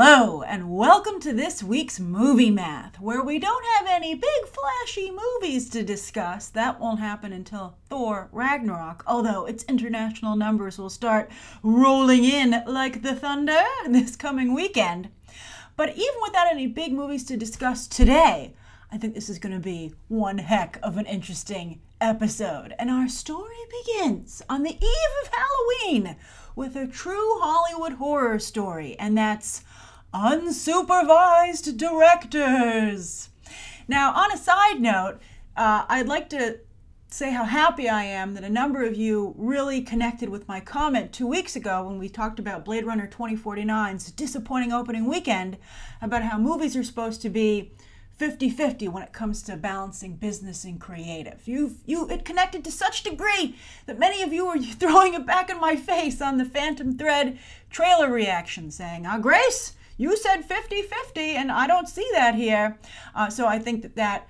Hello, and welcome to this week's Movie Math, where we don't have any big flashy movies to discuss. That won't happen until Thor Ragnarok, although its international numbers will start rolling in like the thunder this coming weekend. But even without any big movies to discuss today, I think this is going to be one heck of an interesting episode. And our story begins on the eve of Halloween with a true Hollywood horror story, and that's unsupervised directors. Now, on a side note, I'd like to say how happy I am that a number of you really connected with my comment 2 weeks ago when we talked about Blade Runner 2049's disappointing opening weekend, about how movies are supposed to be 50-50 when it comes to balancing business and creative. It connected to such degree that many of you were throwing it back in my face on the Phantom Thread trailer reaction, saying, Grace, you said 50-50 and I don't see that here. So I think that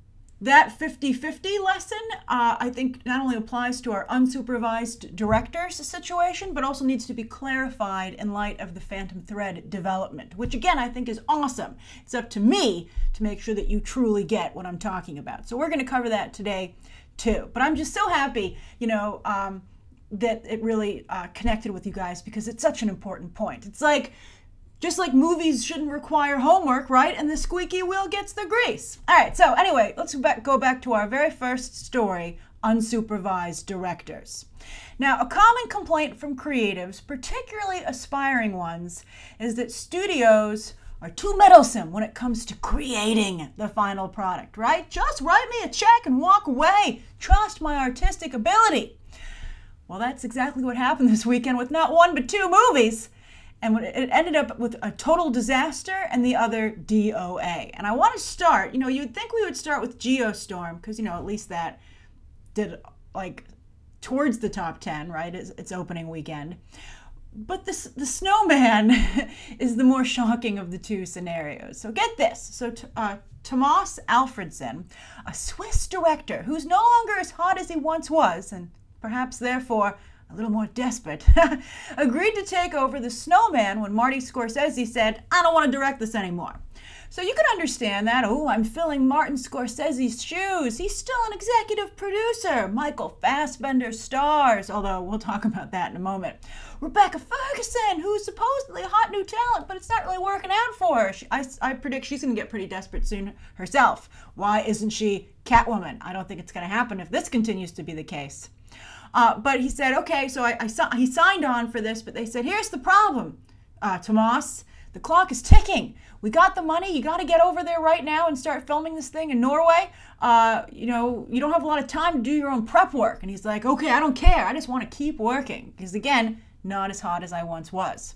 50-50 lesson, I think not only applies to our unsupervised directors situation, but also needs to be clarified in light of the Phantom Thread development, which again, I think is awesome. It's up to me to make sure that you truly get what I'm talking about. So we're going to cover that today too. But I'm just so happy, that it really connected with you guys, because it's such an important point. It's like, just like movies shouldn't require homework, right? And the squeaky wheel gets the grease. All right, so anyway, let's go back to our very first story, unsupervised directors. Now, a common complaint from creatives, particularly aspiring ones, is that studios are too meddlesome when it comes to creating the final product, right? Just write me a check and walk away. Trust my artistic ability. Well, that's exactly what happened this weekend with not one but two movies. And it ended up with a total disaster and the other DOA. And I want to start, you'd think we would start with Geostorm, because, at least that did, towards the top 10, right? It's opening weekend. But the Snowman is the more shocking of the two scenarios. So get this. So Tomas Alfredson, a Swiss director who's no longer as hot as he once was, and perhaps therefore a little more desperate, agreed to take over The Snowman when Marty Scorsese said, I don't want to direct this anymore. So you can understand that. Oh, I'm filling Martin Scorsese's shoes. He's still an executive producer. Michael Fassbender stars, although we'll talk about that in a moment. Rebecca Ferguson, who's supposedly a hot new talent, but it's not really working out for her. I predict she's going to get pretty desperate soon herself. Why isn't she Catwoman? I don't think it's going to happen if this continues to be the case. But he said, okay, so he signed on for this, but they said, here's the problem, Tomas. The clock is ticking. We got the money. You got to get over there right now and start filming this thing in Norway. You don't have a lot of time to do your own prep work. And he's like, okay, I don't care. I just want to keep working. Because again, not as hot as I once was.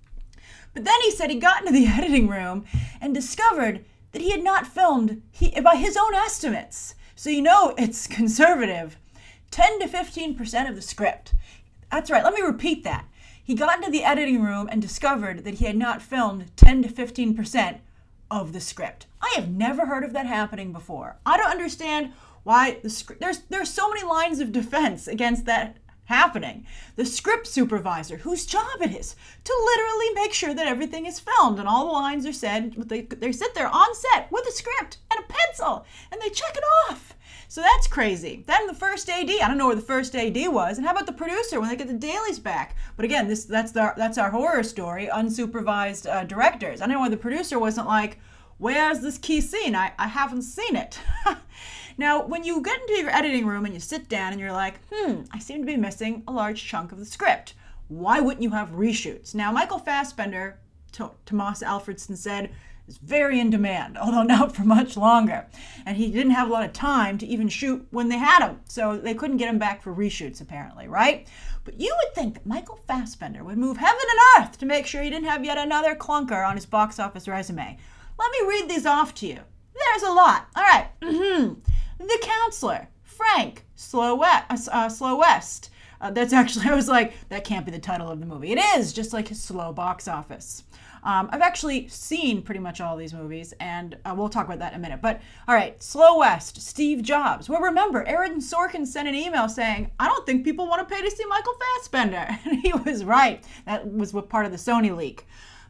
But then he said he got into the editing room and discovered that he had not filmed, by his own estimates. So it's conservative. 10 to 15% of the script. That's right, let me repeat that. He got into the editing room and discovered that he had not filmed 10 to 15% of the script. I have never heard of that happening before. I don't understand why there's so many lines of defense against that happening. The script supervisor, whose job it is to literally make sure that everything is filmed and all the lines are said, they sit there on set with a script and a pencil and they check it off. So that's crazy. Then the first AD, I don't know where the first AD was. And how about the producer when they get the dailies back? But again, that's our horror story, unsupervised directors. I don't know why the producer wasn't like, where's this key scene? I haven't seen it. Now, when you get into your editing room and you sit down and you're like, I seem to be missing a large chunk of the script. Why wouldn't you have reshoots? Now, Michael Fassbender, Tomas Alfredson said, is very in demand, although not for much longer. And he didn't have a lot of time to even shoot when they had him. So they couldn't get him back for reshoots, apparently, right? But you would think that Michael Fassbender would move heaven and earth to make sure he didn't have yet another clunker on his box office resume. Let me read these off to you. There's a lot. All right. The Counselor, Frank, Slow West. That's actually, I was like, that can't be the title of the movie. It is, just like his slow box office. I've actually seen pretty much all these movies, and we'll talk about that in a minute. But, all right, Slow West, Steve Jobs. Well, remember, Aaron Sorkin sent an email saying, I don't think people want to pay to see Michael Fassbender. And he was right. That was what part of the Sony leak.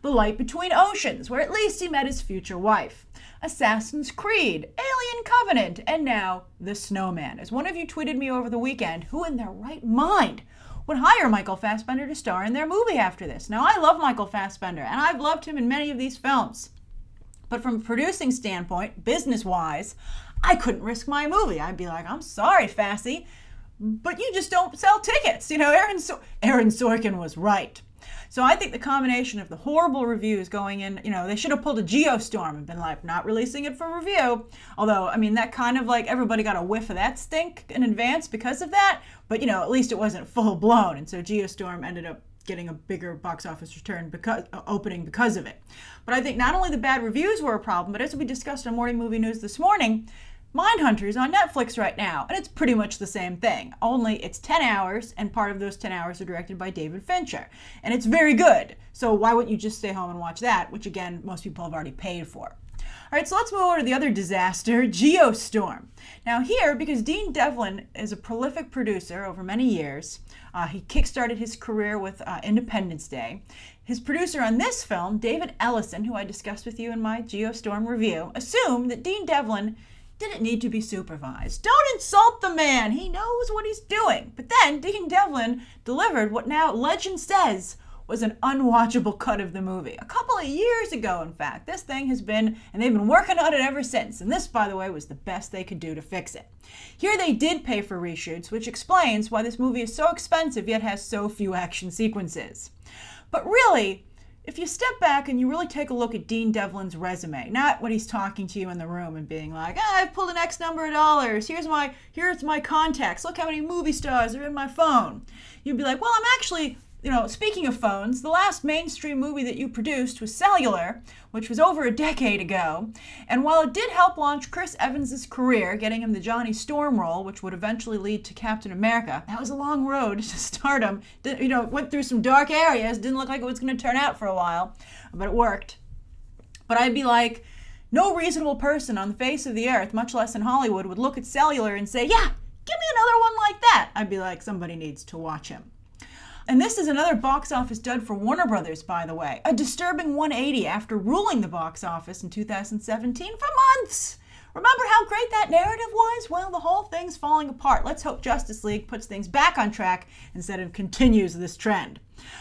The Light Between Oceans, where at least he met his future wife. Assassin's Creed, Alien Covenant, and now The Snowman. As one of you tweeted me over the weekend, who in their right mind would hire Michael Fassbender to star in their movie after this? Now, I love Michael Fassbender, and I've loved him in many of these films. But from a producing standpoint, business-wise, I couldn't risk my movie. I'd be like, I'm sorry, Fassy, but you just don't sell tickets. You know, Aaron Sorkin was right. So I think the combination of the horrible reviews going in, you know, they should have pulled a Geostorm and been like, not releasing it for review. Although, I mean, that kind of like, everybody got a whiff of that stink in advance because of that. But, you know, at least it wasn't full blown. And so Geostorm ended up getting a bigger box office return opening because of it. But I think not only the bad reviews were a problem, but as we discussed on Morning Movie News this morning, Mindhunter's on Netflix right now, and it's pretty much the same thing, only it's 10 hours, and part of those 10 hours are directed by David Fincher. And it's very good, so why wouldn't you just stay home and watch that, which again, most people have already paid for. All right, so let's move over to the other disaster, Geostorm. Now here, because Dean Devlin is a prolific producer over many years, he kickstarted his career with Independence Day. His producer on this film, David Ellison, who I discussed with you in my Geostorm review, assumed that Dean Devlin didn't need to be supervised. Don't insult the man. He knows what he's doing. But then Dean Devlin delivered what now legend says was an unwatchable cut of the movie. A couple of years ago, in fact. This thing has been, and they've been working on it ever since. And this, by the way, was the best they could do to fix it. Here they did pay for reshoots, which explains why this movie is so expensive yet has so few action sequences. But really, if you step back and you really take a look at Dean Devlin's resume, not when he's talking to you in the room and being like, I've pulled an X number of dollars, here's my contacts, look how many movie stars are in my phone. You'd be like, well, I'm actually, you know, speaking of phones, the last mainstream movie that you produced was Cellular, which was over a decade ago. And while it did help launch Chris Evans' career, getting him the Johnny Storm role, which would eventually lead to Captain America, that was a long road to stardom. You know, went through some dark areas, didn't look like it was going to turn out for a while, but it worked. But I'd be like, no reasonable person on the face of the earth, much less in Hollywood, would look at Cellular and say, yeah, give me another one like that. I'd be like, somebody needs to watch him. And this is another box office dud for Warner Brothers, by the way. A disturbing 180 after ruling the box office in 2017 for months. Remember how great that narrative was? Well, the whole thing's falling apart. Let's hope Justice League puts things back on track instead of continues this trend.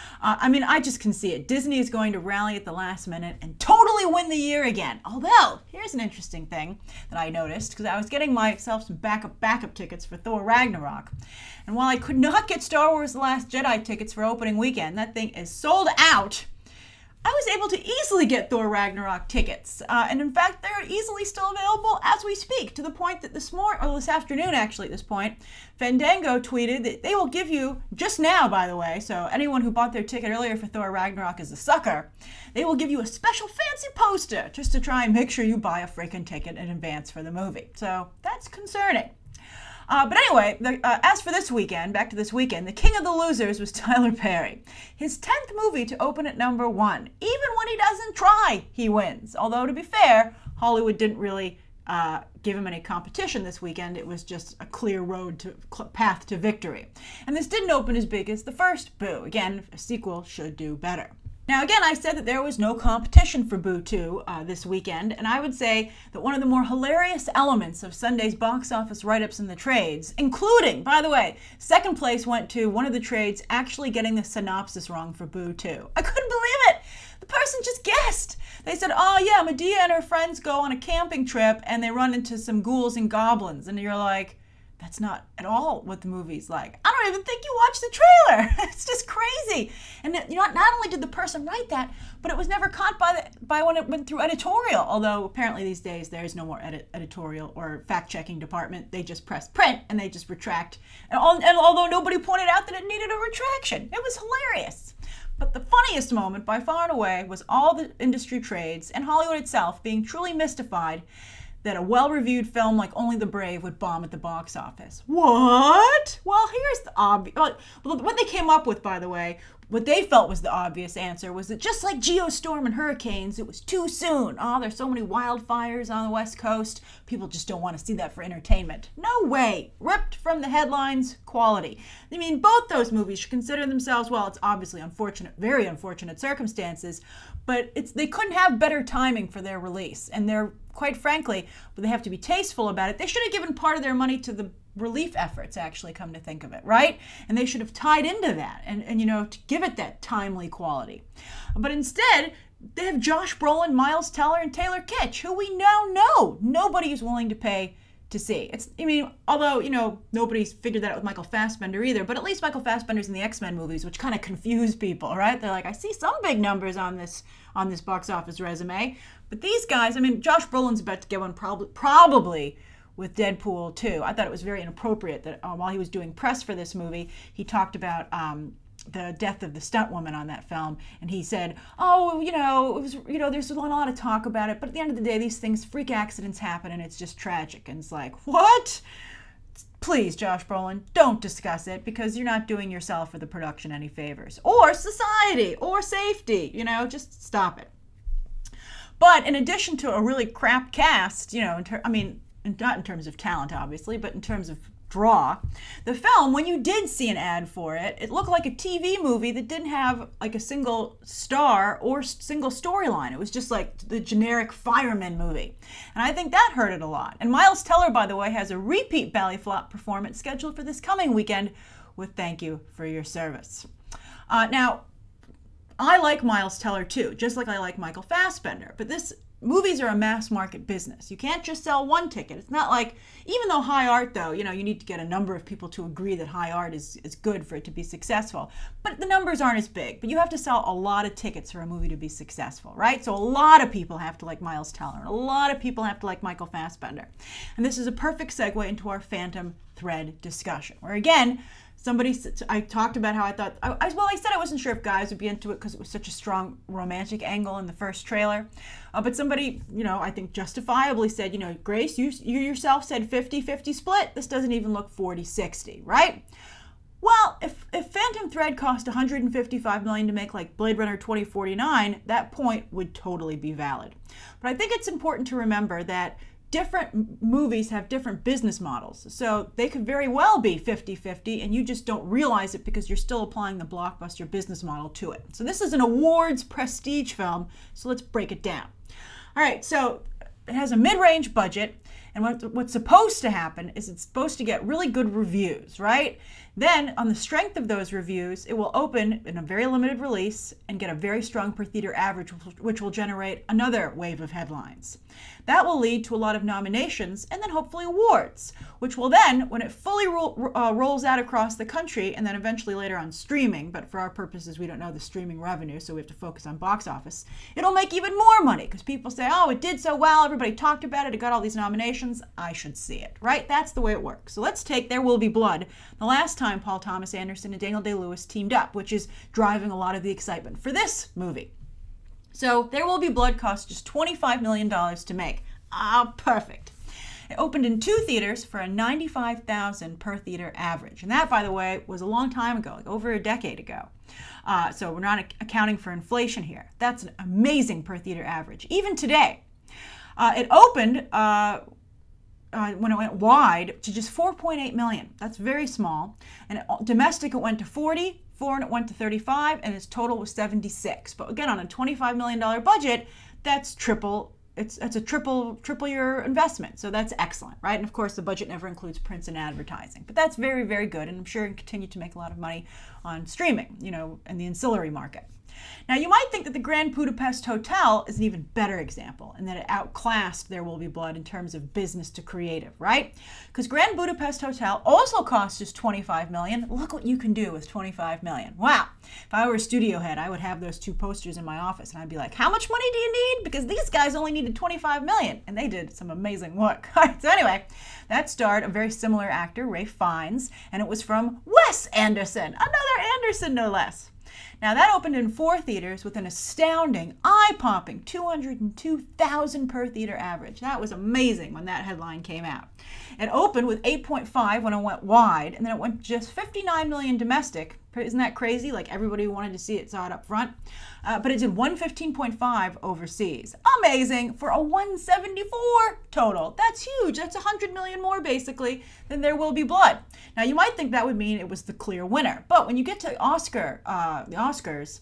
I mean, I just can see it. Disney is going to rally at the last minute and totally win the year again. Although, here's an interesting thing that I noticed, because I was getting myself some backup tickets for Thor Ragnarok. And while I could not get Star Wars The Last Jedi tickets for opening weekend, that thing is sold out, I was able to easily get Thor Ragnarok tickets. And in fact, they're easily still available as we speak, to the point that this afternoon actually at this point, Fandango tweeted that they will give you, just now by the way, so anyone who bought their ticket earlier for Thor Ragnarok is a sucker, they will give you a special fancy poster just to try and make sure you buy a freaking ticket in advance for the movie. So that's concerning. But anyway, as for this weekend, back to this weekend, the king of the losers was Tyler Perry. His 10th movie to open at #1. Even when he doesn't try, he wins. Although, to be fair, Hollywood didn't really give him any competition this weekend. It was just a clear path to victory. And this didn't open as big as the first Boo. Again, a sequel should do better. Now again, I said that there was no competition for Boo 2 this weekend, and I would say that one of the more hilarious elements of Sunday's box office write-ups in the trades, including, by the way, second place went to one of the trades actually getting the synopsis wrong for Boo 2. I couldn't believe it! The person just guessed! They said, oh yeah, Medea and her friends go on a camping trip and they run into some ghouls and goblins, and you're like, that's not at all what the movie's like. I don't even think you watched the trailer. It's just crazy. And not only did the person write that, but it was never caught by when it went through editorial. Although apparently these days there is no more editorial or fact-checking department. They just press print and they just retract. And although nobody pointed out that it needed a retraction, it was hilarious. But the funniest moment by far and away was all the industry trades and Hollywood itself being truly mystified that a well-reviewed film like Only the Brave would bomb at the box office. What? Well, here's the obvious. What they came up with, by the way, what they felt was the obvious answer was that just like Geostorm and hurricanes, it was too soon. Oh, there's so many wildfires on the West Coast. People just don't want to see that for entertainment. No way. Ripped from the headlines, quality. I mean, both those movies should consider themselves, well, it's obviously unfortunate, very unfortunate circumstances, but they couldn't have better timing for their release. And they're, quite frankly, but they have to be tasteful about it. They should have given part of their money to the relief efforts, actually, come to think of it, right? And they should have tied into that and you know, to give it that timely quality. But instead, they have Josh Brolin, Miles Teller, and Taylor Kitsch, who we now know nobody is willing to pay to see. I mean, although, you know, nobody's figured that out with Michael Fassbender either, but at least Michael Fassbender's in the X-Men movies, which kind of confuse people, right? They're like, I see some big numbers on this box office resume. But these guys, I mean, Josh Brolin's about to get one probably with Deadpool 2. I thought it was very inappropriate that while he was doing press for this movie, he talked about the death of the stunt woman on that film, and he said, oh, you know, it was, you know, there's a lot of talk about it, but at the end of the day, these things, freak accidents happen, and it's just tragic. And it's like, what? Please, Josh Brolin, don't discuss it, because you're not doing yourself or the production any favors, or society, or safety, you know, just stop it. But in addition to a really crap cast, you know, I mean, not in terms of talent, obviously, but in terms of draw, the film, when you did see an ad for it, it looked like a TV movie that didn't have like a single star or single storyline. It was just like the generic fireman movie. And I think that hurt it a lot. And Miles Teller, by the way, has a repeat belly flop performance scheduled for this coming weekend with Thank You for Your Service. Now, I like Miles Teller too, just like I like Michael Fassbender, but movies are a mass market business. You can't just sell one ticket. It's not like, even though high art though, you know, you need to get a number of people to agree that high art is good for it to be successful. But the numbers aren't as big, but you have to sell a lot of tickets for a movie to be successful, right? So a lot of people have to like Miles Teller, and a lot of people have to like Michael Fassbender. And this is a perfect segue into our Phantom Thread discussion, where again, I talked about how I thought, I said I wasn't sure if guys would be into it because it was such a strong romantic angle in the first trailer. But somebody, you know, I think justifiably said, you know, Grace, you yourself said 50-50 split. This doesn't even look 40-60, right? Well, if Phantom Thread cost $155 million to make like Blade Runner 2049, that point would totally be valid. But I think it's important to remember that different movies have different business models. So they could very well be 50-50 and you just don't realize it because you're still applying the blockbuster business model to it. So this is an awards prestige film, so let's break it down. All right, so it has a mid-range budget, and what's supposed to happen is it's supposed to get really good reviews, right? Then, on the strength of those reviews, it will open in a very limited release and get a very strong per theater average, which will generate another wave of headlines. That will lead to a lot of nominations and then hopefully awards, which will then, when it fully rolls out across the country and then eventually later on streaming, but for our purposes we don't know the streaming revenue, so we have to focus on box office, it'll make even more money because people say, oh, it did so well, everybody talked about it, it got all these nominations, I should see it, right? That's the way it works. So let's take There Will Be Blood, the last time Paul Thomas Anderson and Daniel Day-Lewis teamed up, which is driving a lot of the excitement for this movie. So There Will Be Blood cost just $25 million to make. Ah, perfect. It opened in 2 theaters for a $95,000 per theater average. And that, by the way, was a long time ago, like over a decade ago. So we're not accounting for inflation here. That's an amazing per theater average. Even today, it opened when it went wide to just 4.8 million. That's very small. And domestic, it went to 40. Foreign, it went to 35, and its total was 76. But again, on a $25 million budget, that's triple. It's a triple your investment. So that's excellent, right? And of course, the budget never includes prints and advertising. But that's very, very good, and I'm sure it'll continue to make a lot of money on streaming, you know, and the ancillary market. Now, you might think that the Grand Budapest Hotel is an even better example and that it outclassed There Will Be Blood in terms of business to creative, right? Because Grand Budapest Hotel also cost just $25 million. Look what you can do with $25 million. Wow. If I were a studio head, I would have those 2 posters in my office and I'd be like, how much money do you need? Because these guys only needed $25 million, and they did some amazing work. All right, so anyway, that starred a very similar actor, Ralph Fiennes, and it was from Wes Anderson, another Anderson no less. Now, that opened in 4 theaters with an astounding, eye-popping 202,000 per theater average. That was amazing when that headline came out. It opened with 8.5 when it went wide, and then it went just 59 million domestic. Isn't that crazy? Like, everybody who wanted to see it saw it up front. But it did 115.5 overseas. Amazing for a 174 total. That's huge. That's 100 million more, basically, than There Will Be Blood. Now, you might think that would mean it was the clear winner. But when you get to the Oscars,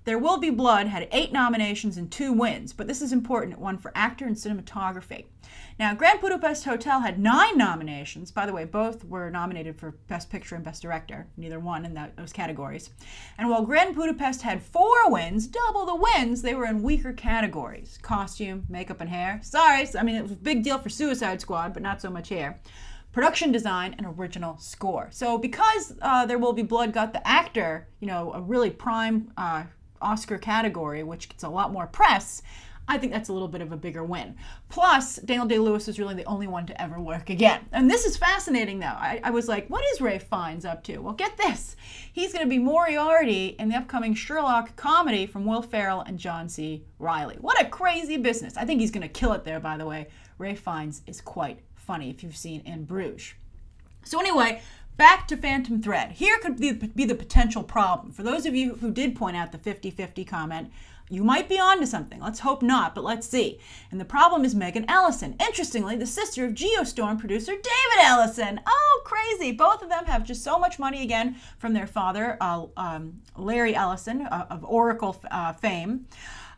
There Will Be Blood had 8 nominations and 2 wins, but this is important. It won for actor and cinematography. Now, Grand Budapest Hotel had 9 nominations. By the way, both were nominated for Best Picture and Best Director. Neither won in those categories. And while Grand Budapest had 4 wins, double the wins, they were in weaker categories. Costume, makeup, and hair. Sorry, I mean, it was a big deal for Suicide Squad, but not so much here. Production design, and original score. So because There Will Be Blood got the actor, a really prime Oscar category, which gets a lot more press, I think that's a little bit of a bigger win. Plus, Daniel Day-Lewis is really the only one to ever work again. And this is fascinating, though. I was like, what is Ralph Fiennes up to? Well, get this. He's going to be Moriarty in the upcoming Sherlock comedy from Will Ferrell and John C. Reilly. What a crazy business. I think he's going to kill it there, by the way. Ralph Fiennes is quite funny if you've seen In Bruges. So anyway, back to Phantom Thread. Here could be the potential problem. For those of you who did point out the 50-50 comment, you might be onto something. Let's hope not, but let's see. And the problem is Megan Ellison. Interestingly, the sister of Geostorm producer David Ellison. Oh, crazy. Both of them have just so much money again from their father, Larry Ellison of Oracle fame.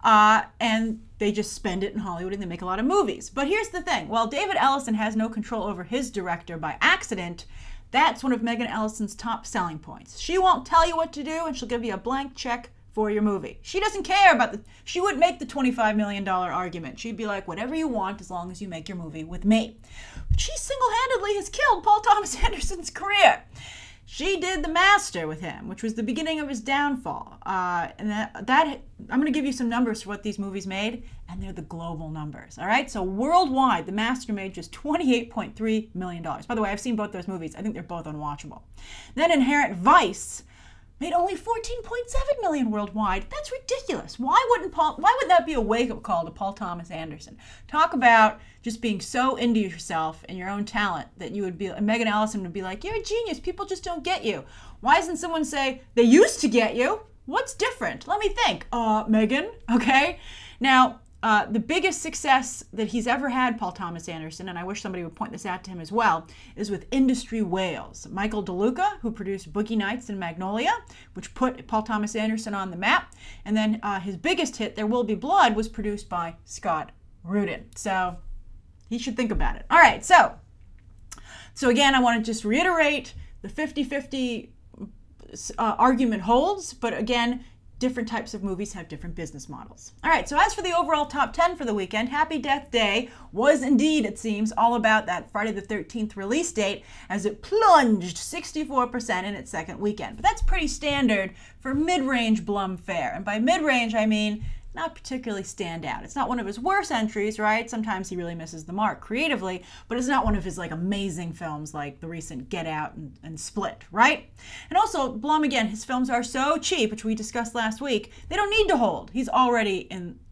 And they just spend it in Hollywood and they make a lot of movies. But here's the thing. While David Ellison has no control over his director by accident, that's one of Megan Ellison's top selling points. She won't tell you what to do and she'll give you a blank check for your movie. She doesn't care about she wouldn't make the $25 million argument. She'd be like, whatever you want as long as you make your movie with me. But she single-handedly has killed Paul Thomas Anderson's career. She did The Master with him, which was the beginning of his downfall. And I'm going to give you some numbers for what these movies made, and they're the global numbers. All right, so worldwide, The Master made just $28.3 million. By the way, I've seen both those movies. I think they're both unwatchable. Then Inherent Vice made only $14.7 million worldwide. That's ridiculous. Why wouldn't that be a wake-up call to Paul Thomas Anderson? Talk about just being so into yourself and your own talent that you would be, and Megan Ellison would be like, you're a genius, people just don't get you. Why doesn't someone say, they used to get you? What's different? Let me think. Megan, okay? Now, the biggest success that he's ever had, Paul Thomas Anderson, and I wish somebody would point this out to him as well, is with industry whales. Michael DeLuca, who produced Boogie Nights and Magnolia, which put Paul Thomas Anderson on the map. And then his biggest hit, There Will Be Blood, was produced by Scott Rudin. So he should think about it. All right, so again, I want to just reiterate the 50-50 argument holds, but again, different types of movies have different business models. All right, so as for the overall top 10 for the weekend, Happy Death Day was indeed, it seems, all about that Friday the 13th release date as it plunged 64% in its second weekend. But that's pretty standard for mid-range Blum fare. And by mid-range, I mean not particularly stand out. It's not one of his worst entries, right? Sometimes he really misses the mark creatively, but it's not one of his like amazing films like the recent Get Out and Split, right? And also, Blum, again, his films are so cheap, which we discussed last week, they don't need to hold. He's already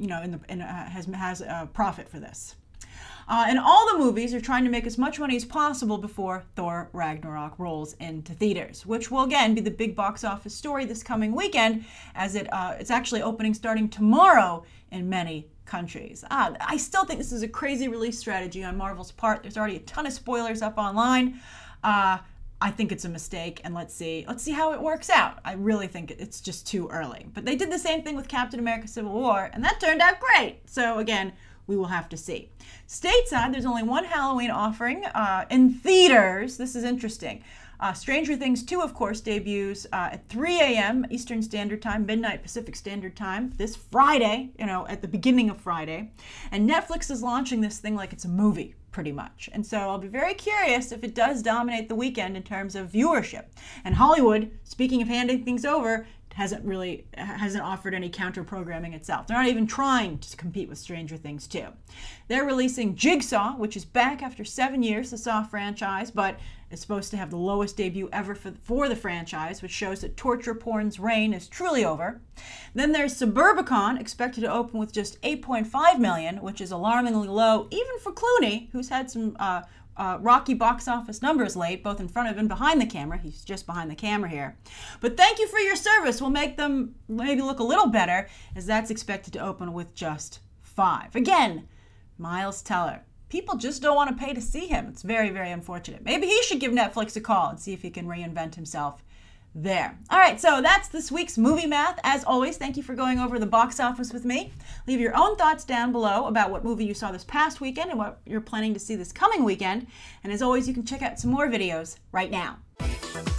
has a profit for this. And all the movies are trying to make as much money as possible before Thor Ragnarok rolls into theaters, which will again be the big box office story this coming weekend, as it's actually opening starting tomorrow in many countries. I still think this is a crazy release strategy on Marvel's part. There's already a ton of spoilers up online. I think it's a mistake, and let's see how it works out. I really think it's just too early. But they did the same thing with Captain America: Civil War, and that turned out great. So again, we will have to see. Stateside, there's only one Halloween offering in theaters. This is interesting. Stranger Things 2, of course, debuts at 3 a.m. Eastern Standard Time, midnight Pacific Standard Time, this Friday, at the beginning of Friday. And Netflix is launching this thing like it's a movie, pretty much. And so I'll be very curious if it does dominate the weekend in terms of viewership. And Hollywood, speaking of handing things over, hasn't offered any counter programming itself. They're not even trying to compete with Stranger Things 2. They're releasing Jigsaw, which is back after 7 years, the Saw franchise, but it's supposed to have the lowest debut ever for the franchise, which shows that torture porn's reign is truly over. Then there's Suburbicon, expected to open with just $8.5 million, which is alarmingly low, even for Clooney, who's had some rocky box office numbers late, both in front of and behind the camera. He's just behind the camera here. But thank you for your service. We'll make them maybe look a little better, as that's expected to open with just $5. Again, Miles Teller. People just don't want to pay to see him. It's very, very unfortunate. Maybe he should give Netflix a call and see if he can reinvent himself there. All right, so that's this week's movie math. As always, thank you for going over the box office with me. Leave your own thoughts down below about what movie you saw this past weekend and what you're planning to see this coming weekend. And as always, you can check out some more videos right now.